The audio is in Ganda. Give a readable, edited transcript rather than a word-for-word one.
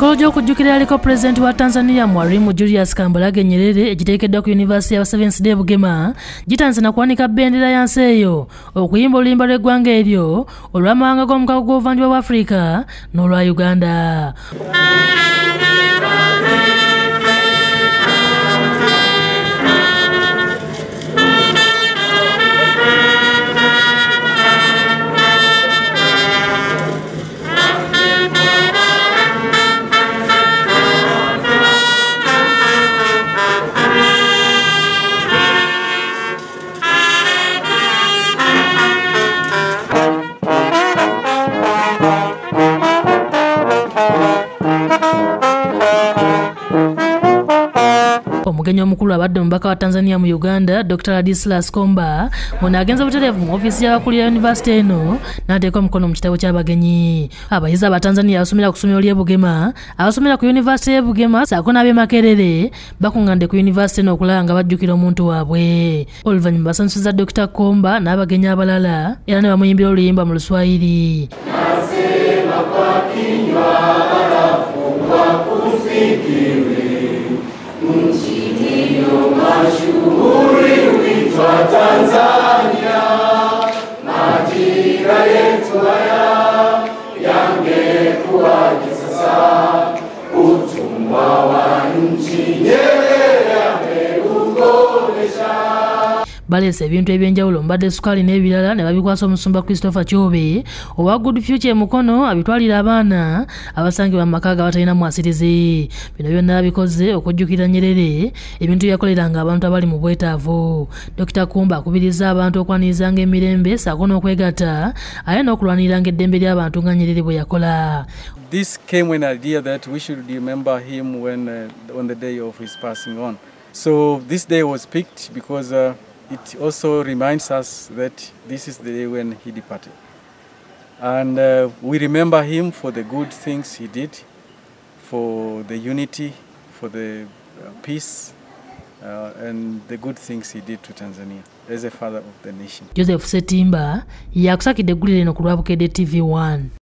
Ekirowoozo okujjukira aliko President wa Tanzania Mwalimu Julius Nyerere ekiteekeddwa ku University ya Seventh Day Bugema gitanze na kuwanika bbendera ya nsi eyo okuyimba oluyimba lw'eggwanga eryo olw'amawanga g'omukago gw'obuvanjuba bwa Africa n'olwa Uganda. Omugenyi omukulu abadde omubaka wa Tanzania mu Uganda Dr. Julius ono agenze butereevu mu ofiisi y'abakulira yunivasite eno n'ateeka omukono mu kitabo ky'abagenyi. Abayizi aba Tanzania abasomera ku ssomero ly'e Bugema, abasomera ku yunivasite y'e Bugema ssaako n'ab'e Makerere bakuŋŋaanidde ku yunivasite eno okulaba nga bajjukira omuntu waabwe. Oluvannyuma basanyusiza Dr. Komba n'abagenyi abalala era ne bamuyimbira oluyimba mu Luswayiri. Mashuhuri huitwa Tanzania, majira yetu haya yangekuwaje sasa? Utumwa wa nchi Nyerere ameukomesha. Baleese ebintu ebyenjawulo mbadde sukali n'ebirala ne babikwasa omusumba Christopher Kyobe owa Good Future mukono abitwalira abaana abasangibwa mu maka abatalina mwasirizi. Bino byonna bikoze okujjukira Nyerere ebintu byakoleranga abantu abali mu bwetaavu. Dr. Kumba akubiriza abantu okwanirizanga emirembe ssaako n'okwegatta aye n'okulwaniriranga eddembe ly'abantu nga Nyerere bwe yakola. This came an idea that we should remember him when on the day of his passing on. So this day was picked because it also reminds us that this is the day when he departed. And we remember him for the good things he did, for the unity, for the peace, and the good things he did to Tanzania as a father of the nation. Joseph Setimba yakusakidde eggulire eno ku Lwabukedde TV1.